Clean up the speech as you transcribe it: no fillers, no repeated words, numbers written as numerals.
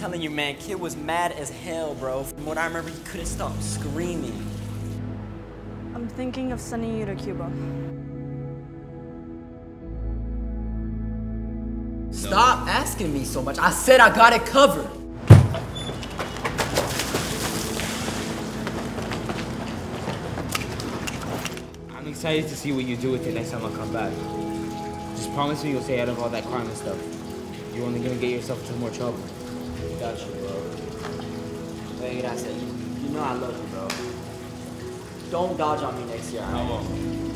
telling you, man, kid was mad as hell, bro. From what I remember, he couldn't stop screaming. I'm thinking of sending you to Cuba. Stop asking me so much. I said I got it covered. I'm excited to see what you do with it next time I come back. Just promise me you'll stay out of all that crime and stuff. You're only gonna get yourself into more trouble. Got you, bro. Hey, that's it. You know I love you, bro. Don't dodge on me next year, I won't.